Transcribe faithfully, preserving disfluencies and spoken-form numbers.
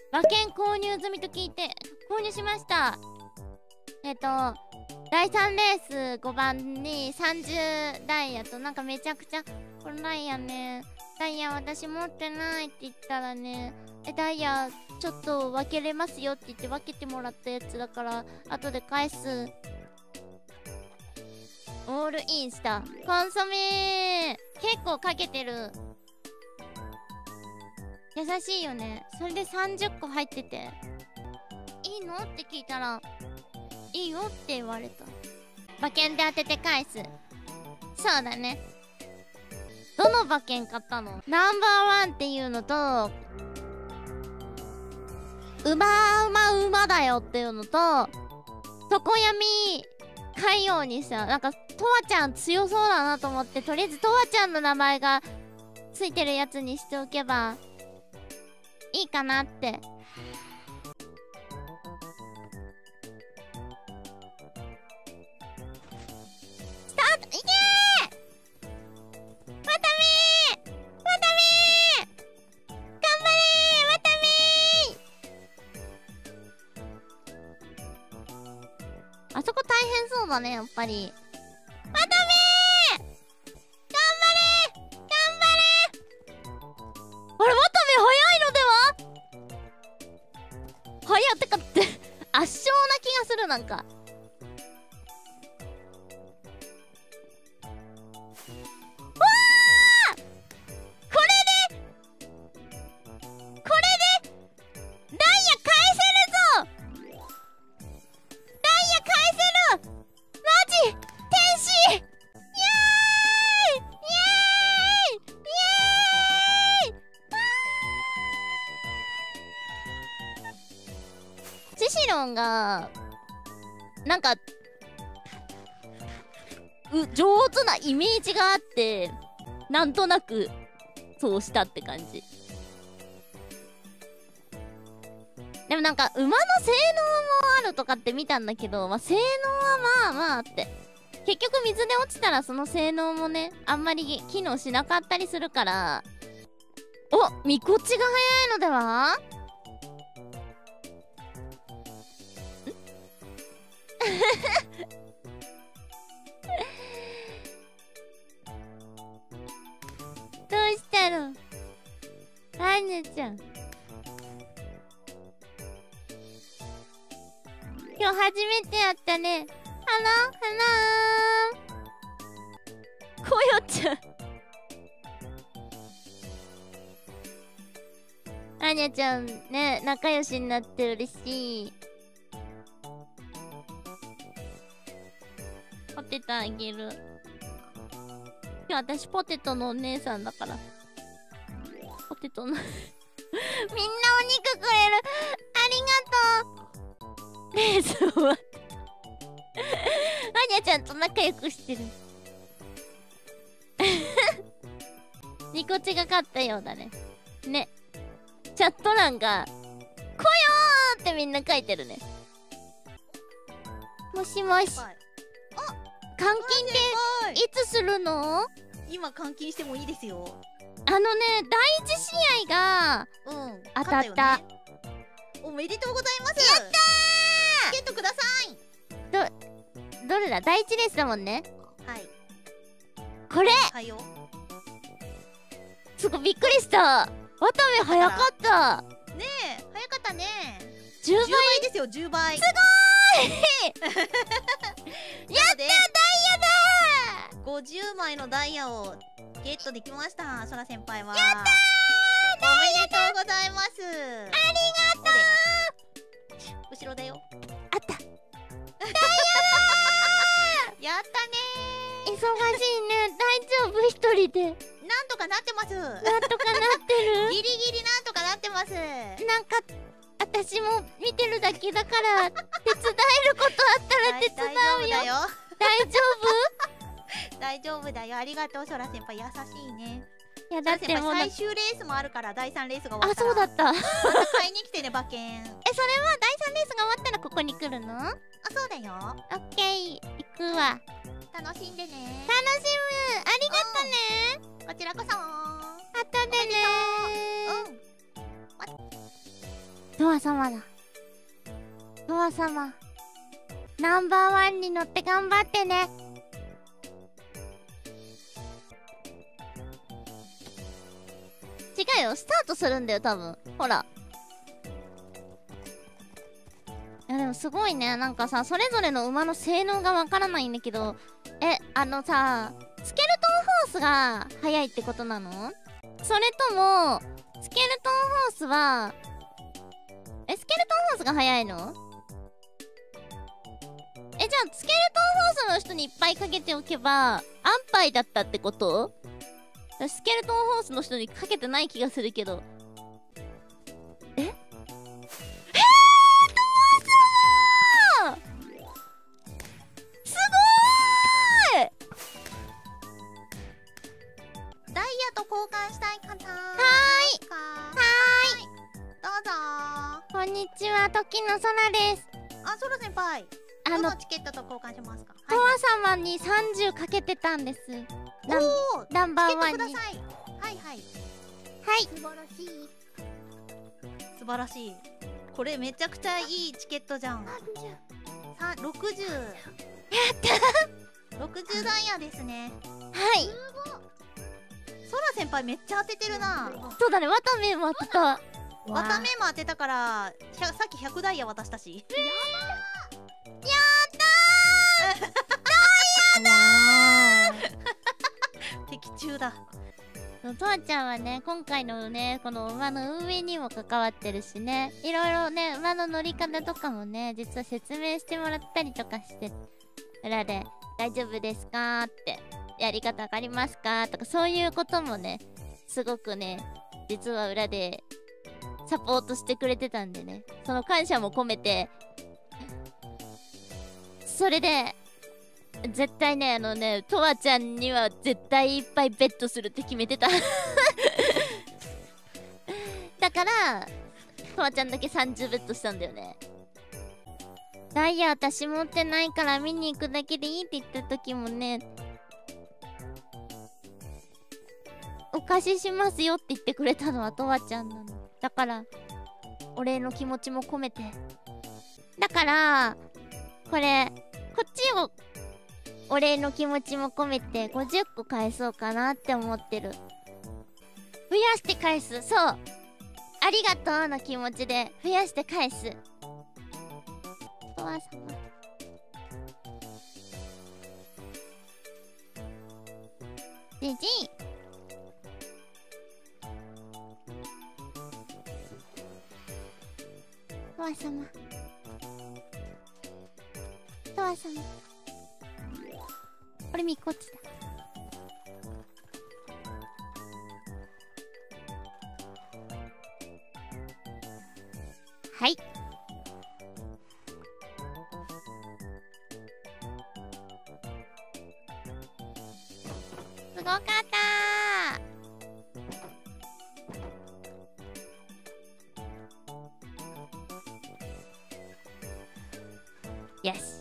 馬券購入済みと聞いて購入しました。えっとだいさんレースごばんにさんじゅうダイヤと、なんかめちゃくちゃこのダイヤね、ダイヤ私持ってないって言ったらね、えダイヤちょっと分けれますよって言って分けてもらったやつだから後で返す。オールインしたコンソメー結構かけてる。優しいよね。それでさんじゅっこ入ってていいのって聞いたらいいよって言われた。馬券で当てて返す。そうだね。どの馬券買ったの？ナンバーワンっていうのと馬馬馬だよっていうのと常闇海洋にさ、なんかとわちゃん強そうだなと思って、とりあえずとわちゃんの名前がついてるやつにしておけばいいかなって。スタート。いけーわたみーわたみー頑張れーわたみー。あそこ大変そうだね、やっぱり。わたみー頑張れー頑張れー。あれ、わたみ早いのでは？早ってかって圧勝な気がする。なんかわあこれでこれでダイヤ返せるぞ。ダイヤ返せるマジ天使。イエーイイエーイイエーイ。シシロンがなんかう上手なイメージがあって、なんとなくそうしたって感じ。でもなんか馬の性能もあるとかって見たんだけど、まあ、性能はまあまあって、結局水で落ちたらその性能もねあんまり機能しなかったりするから。お、みこちが早いのでは？どうしたのアンナちゃん。今日初めて会ったね。ハローハローこよちゃん。アーニャちゃんね、仲良しになって嬉しい。ポテトあげる。今日私ポテトのお姉さんだから。ポテトのみんなお肉くれる。ありがとう。レース終わった。アニャちゃんと仲良くしてる。ニコチが勝ったようだね。ね。チャット欄が「こよー!」ってみんな書いてるね。もしもし。監禁っていつするの？ 今監禁してもいいですよ。 あのね、だいいち試合がうん当たった、ね、 おめでとうございます。 やったー。 チケットください。どどれだ？だいいちレースだもんね。 はい、 これはいよ。 すごいびっくりした。わため早かった。 ねえ、早かったね。 じゅうばいですよ、じゅうばい。すごーいやったー、ダイヤだー。 ごじゅうまいのダイヤをゲットできました、そら先輩は。 やったー、 おめでとうございます。 ありがとう。後ろだよ。 あった。ダイヤだーやったねー。忙しいね。大丈夫？一人でなんとかなってます。 なんとかなってる。 ギリギリなんとかなってます。 なんか私も見てるだけだから手伝えることあったら手伝うよ。大丈夫？ 大丈夫だよ。ありがとう、そら先輩、優しいね。 いやだってもう最終レースもあるから、だいさんレースが終わったら。 あ、そうだった。 買いに来てね、馬券。え、 それはだいさんレースが終わったらここに来るの？ あ、そうだよ。 オッケー、行くわ。 楽しんでね。 楽しむ。ありがとね。 こちらこそ。 あとでねー。 うん。 とわ様だ。とわ様ナンバーワンに乗って頑張ってね。違うよ、スタートするんだよ多分。ほら。いやでもすごいね。なんかさ、それぞれの馬の性能がわからないんだけど、え、あのさ、スケルトンホースが速いってことなの？それともスケルトンホースはえスケルトンホースが速いの？え、じゃあスケルトンホースの人にいっぱいかけておけば安牌だったってこと？スケルトンホースの人にかけてない気がするけど。ええー、トワ様すごーい。 ダイヤと交換したい方。はーい。はーい。どうぞ。 こんにちは、時の空です。 あ、ソラ先輩。 あのどのチケットと交換しますか？ トワ様にさんじゅうかけてたんです。ナンおー、 ナンバーワンに。 チケットください。はいはい。 はい。 素晴らしい。素晴らしい。これめちゃくちゃいいチケットじゃん。さん、ろくじゅう。やったろくじゅうダイヤですね。 はい。 ソラ先輩めっちゃ当ててるな。 そうだね、ワタメも当てた。 わためも当てたからひゃさっきひゃくダイヤ渡したし。 やったーダイヤだー的中だ。 とわちゃんはね、今回のね、この馬の運営にも関わってるしね、いろいろね、馬の乗り方とかもね、実は説明してもらったりとかして、裏で大丈夫ですかって、やり方わかりますかとか、そういうこともね、すごくね、実は裏でサポートしてくれてたんでね、その感謝も込めて、それで、絶対ね、あのね、とわちゃんには絶対いっぱいベットするって決めてた。だから、とわちゃんだけさんじゅうベットしたんだよね。ダイヤ私持ってないから見に行くだけでいいって言った時もね、お貸ししますよって言ってくれたのはとわちゃんなの。だから、お礼の気持ちも込めて。だから、これ、こっちを、お礼の気持ちも込めてごじゅっこ返そうかなって思ってる。増やして返す。そう。ありがとうの気持ちで増やして返す。とわ様。じじい。とわ様。とわ様。これみこっちだ。はい。すごかったー。よし。